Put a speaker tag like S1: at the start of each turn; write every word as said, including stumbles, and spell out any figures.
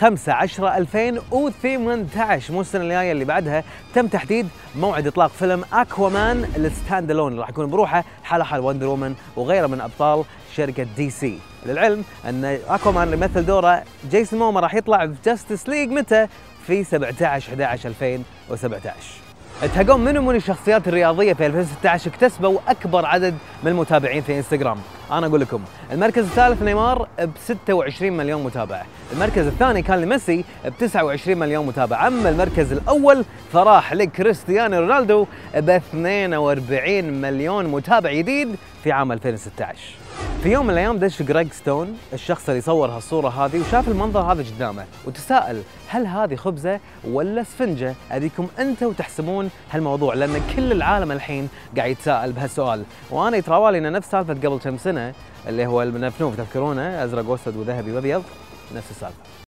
S1: خمسة عشرة ألفين وثمانية عشر، مو السنه الجايه اللي بعدها، تم تحديد موعد اطلاق فيلم اكوامان الستاند الون، راح يكون بروحه حاله حال وندر وومن وغيره من ابطال شركه دي سي. للعلم ان اكوامان اللي يمثل دوره جيسون موما راح يطلع في جاستس ليج متى؟ في سبعة عشر أحد عشر ألفين وسبعة عشر. تهقون منو من الشخصيات الرياضيه في ألفين وستة عشر اكتسبوا اكبر عدد من المتابعين في انستغرام؟ انا اقول لكم، المركز الثالث نيمار ب ستة وعشرين مليون متابع، المركز الثاني كان لميسي ب تسعة وعشرين مليون متابع، اما المركز الاول فراح لكريستيانو رونالدو ب اثنين وأربعين مليون متابع جديد في عام ألفين وستة عشر. في يوم من الايام دش جريج ستون، الشخص اللي صور هالصوره هذه، وشاف المنظر هذا قدامه وتساءل هل هذه خبزه ولا اسفنجه؟ ابيكم انتم تحسمون هالموضوع، لان كل العالم الحين قاعد يتساءل بهالسؤال، وانا يتراوالي ان نفس سالفه قبل كم سنه اللي هو المنفنوف، تذكرونه ازرق واسود وذهبي وابيض، نفس السالفه.